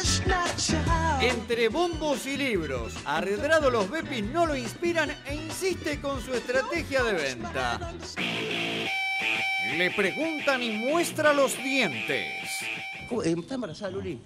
Entre bombos y libros, a Redrado los Bepis no lo inspiran e insiste con su estrategia de venta. Le preguntan y muestra los dientes. ¿Está embarazada, Luli?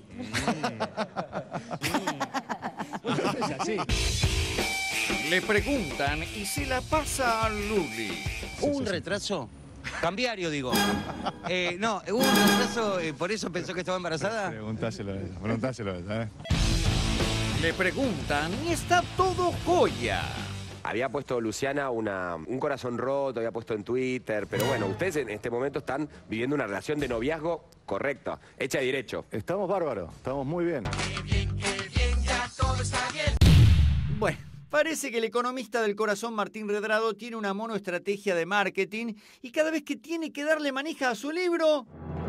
Le preguntan y se la pasa a Luli. ¿Hubo un retraso? Cambiario, digo. No, hubo un retraso, por eso pensó que estaba embarazada. Preguntáselo a ella, Le preguntan y está todo joya. Había puesto Luciana un corazón roto, había puesto en Twitter, pero bueno, ustedes en este momento están viviendo una relación de noviazgo correcta, hecha de derecho. Estamos bárbaros, estamos muy bien. Ya todo está bien. Bueno, parece que el economista del corazón Martín Redrado tiene una monoestrategia de marketing y cada vez que tiene que darle manija a su libro,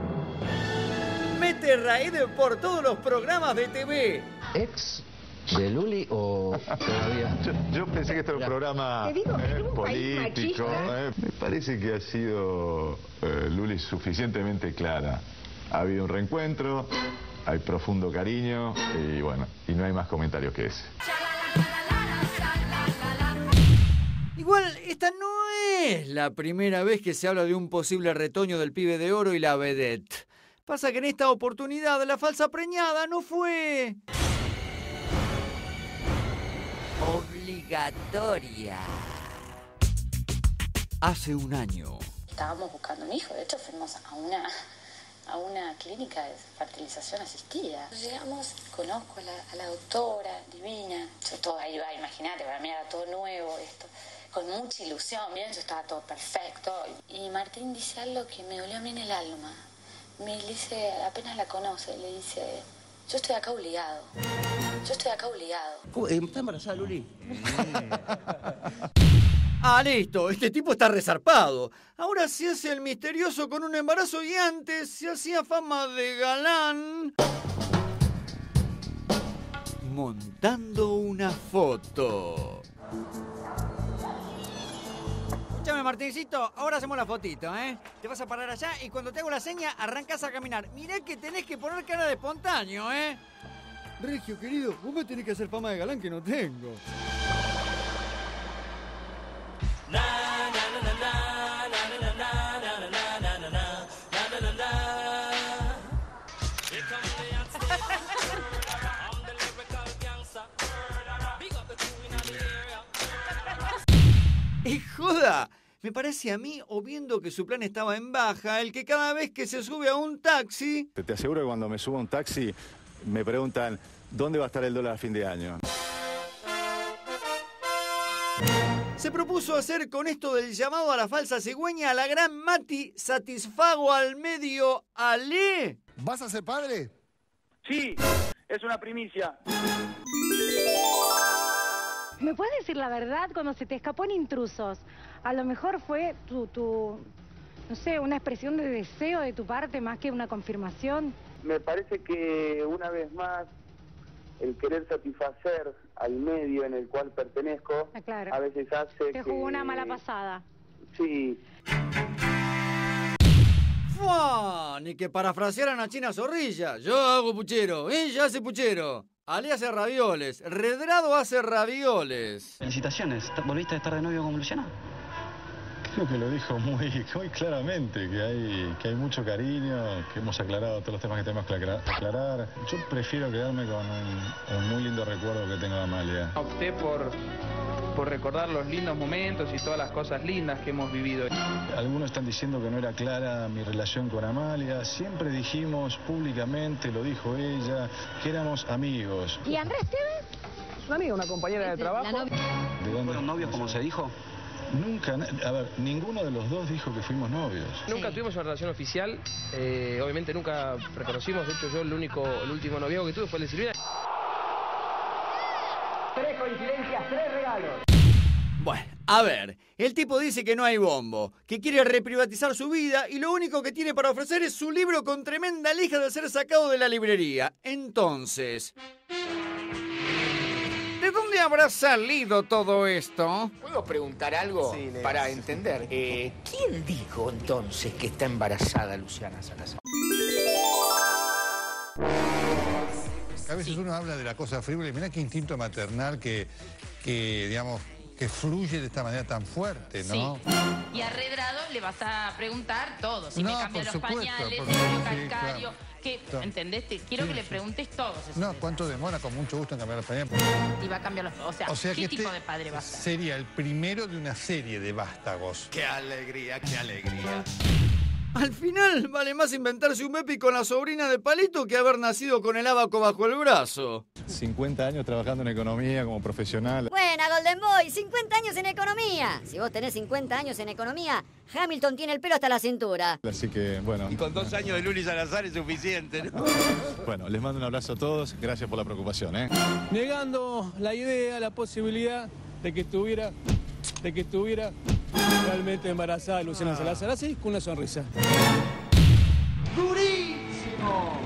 mete raíz por todos los programas de TV. ¿Ex de Luli o todavía? Yo pensé que este era un programa político. Me parece que ha sido Luli suficientemente clara. Ha habido un reencuentro, hay profundo cariño y bueno, y no hay más comentarios que ese. Igual, esta no es la primera vez que se habla de un posible retoño del pibe de oro y la vedette. Pasa que en esta oportunidad la falsa preñada no fue obligatoria. Hace un año. Estábamos buscando un hijo, de hecho fuimos a una clínica de fertilización asistida. Llegamos, conozco a la doctora, divina. Yo todo ahí iba, imagínate, para mí era todo nuevo esto. Con mucha ilusión, bien, yo estaba todo perfecto. Y Martín dice algo que me dolió a mí en el alma. Me dice, apenas la conoce, le dice, yo estoy acá obligado. Yo estoy acá obligado. ¿Está embarazada, Luli? Ah, listo, este tipo está resarpado. Ahora se hace el misterioso con un embarazo y antes se hacía fama de galán montando una foto. Escúchame, Martincito, ahora hacemos la fotito, ¿eh? Te vas a parar allá y cuando te hago la seña arrancas a caminar. Mirá que tenés que poner cara de espontáneo, ¿eh? Regio, querido, vos me tenés que hacer fama de galán que no tengo. ¡Y joda! Me parece a mí, o viendo que su plan estaba en baja, el que cada vez que se sube a un taxi... Te aseguro que cuando me subo a un taxi me preguntan ¿dónde va a estar el dólar a fin de año? Se propuso hacer con esto del llamado a la falsa cigüeña a la gran Mati satisfago al medio Ale. ¿Vas a ser padre? Sí, es una primicia. ¿Me puedes decir la verdad cuando se te escapó en Intrusos? A lo mejor fue no sé, una expresión de deseo de tu parte más que una confirmación. Me parece que una vez más el querer satisfacer al medio en el cual pertenezco, claro, a veces hace te jugó una mala pasada. Sí. ¡Fua! Ni que parafrasearan a China Zorrilla. Yo hago puchero, ella hace puchero. Ale hace ravioles, Redrado hace ravioles. Felicitaciones, ¿volviste a estar de novio con Luciana? Creo que lo dijo muy claramente, que hay mucho cariño, que hemos aclarado todos los temas que tenemos que aclarar. Yo prefiero quedarme con un muy lindo recuerdo que tengo de Amalia. Opté por recordar los lindos momentos y todas las cosas lindas que hemos vivido. Algunos están diciendo que no era clara mi relación con Amalia. Siempre dijimos públicamente, lo dijo ella, que éramos amigos. ¿Y Andrés Tevez? Es una amiga, una compañera de trabajo. ¿De dónde? ¿Fueron novios como se dijo? Nunca, a ver, ninguno de los dos dijo que fuimos novios. Nunca tuvimos una relación oficial, obviamente nunca reconocimos, de hecho yo el último noviazgo que tuve fue el de Silvina. 3 coincidencias, 3 regalos. Bueno, a ver, el tipo dice que no hay bombo, que quiere reprivatizar su vida y lo único que tiene para ofrecer es su libro con tremenda lija de ser sacado de la librería. Entonces, ¿de dónde habrá salido todo esto? ¿Puedo preguntar algo para entender? ¿Quién dijo entonces que está embarazada Luciana Salazar? A veces uno habla de la cosa frívola y mirá qué instinto maternal que digamos, que fluye de esta manera tan fuerte, ¿no? Sí. Y a Redrado le vas a preguntar todo. Si No, me cambian por los supuesto, pañales, por el supuesto, calcario. claro. Que, ¿entendés? Quiero que le preguntes todos esos No, detalles. ¿cuánto demora? Con mucho gusto en cambiar los pañales. Y va a cambiar los... O sea, ¿qué tipo de padre va a ser? Sería el primero de una serie de vástagos. ¡Qué alegría, qué alegría! Al final, vale más inventarse un Mepi con la sobrina de Palito que haber nacido con el abaco bajo el brazo. 50 años trabajando en economía como profesional. Buena, Golden Boy, 50 años en economía. Si vos tenés 50 años en economía, Hamilton tiene el pelo hasta la cintura. Así que, bueno. Y con 2 años de Luli Salazar es suficiente, ¿no? Bueno, les mando un abrazo a todos. Gracias por la preocupación, ¿eh? Negando la idea, la posibilidad de que estuviera realmente embarazada Luciana Salazar, así con una sonrisa. ¡Durísimo!